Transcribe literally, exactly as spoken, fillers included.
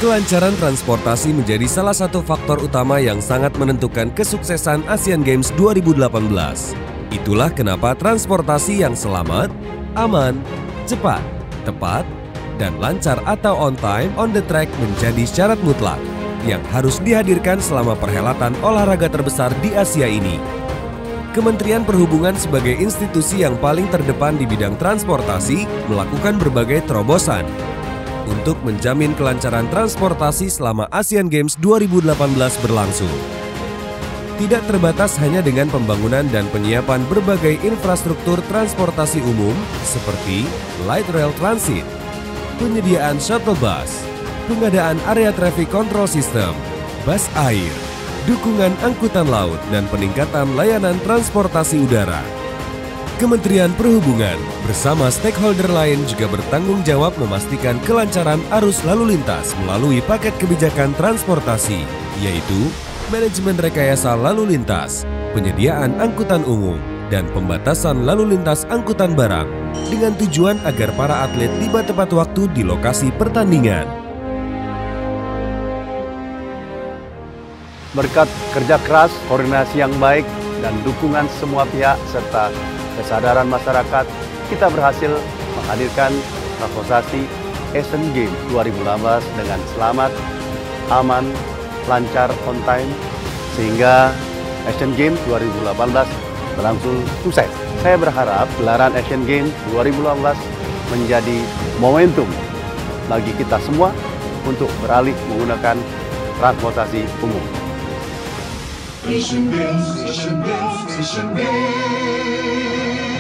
Kelancaran transportasi menjadi salah satu faktor utama yang sangat menentukan kesuksesan Asian Games dua ribu delapan belas. Itulah kenapa transportasi yang selamat, aman, cepat, tepat, dan lancar atau on time on the track menjadi syarat mutlak yang harus dihadirkan selama perhelatan olahraga terbesar di Asia ini. Kementerian Perhubungan sebagai institusi yang paling terdepan di bidang transportasi melakukan berbagai terobosan untuk menjamin kelancaran transportasi selama Asian Games dua ribu delapan belas berlangsung. Tidak terbatas hanya dengan pembangunan dan penyiapan berbagai infrastruktur transportasi umum seperti light rail transit, penyediaan shuttle bus, pengadaan area traffic control system, bus air, dukungan angkutan laut, dan peningkatan layanan transportasi udara. Kementerian Perhubungan bersama stakeholder lain juga bertanggung jawab memastikan kelancaran arus lalu lintas melalui paket kebijakan transportasi, yaitu manajemen rekayasa lalu lintas, penyediaan angkutan umum, dan pembatasan lalu lintas angkutan barang dengan tujuan agar para atlet tiba tepat waktu di lokasi pertandingan. Berkat kerja keras, koordinasi yang baik, dan dukungan semua pihak serta kesadaran masyarakat, kita berhasil menghadirkan transportasi Asian Games dua ribu delapan belas dengan selamat, aman, lancar, on time, sehingga Asian Games dua ribu delapan belas berlangsung sukses. Saya berharap gelaran Asian Games dua ribu delapan belas menjadi momentum bagi kita semua untuk beralih menggunakan transportasi umum. Asian Games, Asian Games, Asian Games.